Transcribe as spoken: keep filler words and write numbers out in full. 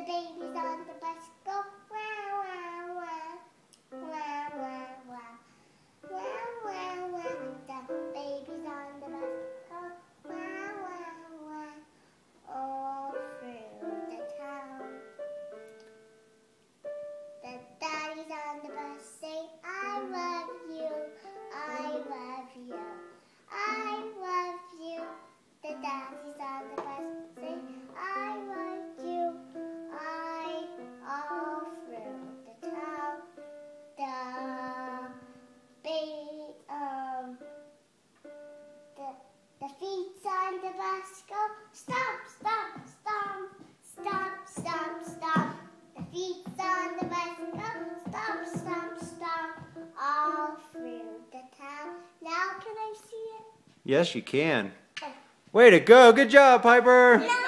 babies on the bus go wow, wow, wow. Wow, wow, wow. Wow, wow, wow. The babies on the bus go wow, wow, wow. All through the town. The daddies on the bus say, I love you, I love you, I love you. The daddies on the bus say, I love you, I, all through the town. The baby, um, the, the feet on the bus go, stomp, stomp, stomp, stomp, stomp, stomp. The feet on the bus go, stomp, stomp, stomp, all through the town. Now can I see it? Yes, you can. Way to go. Good job, Piper. No.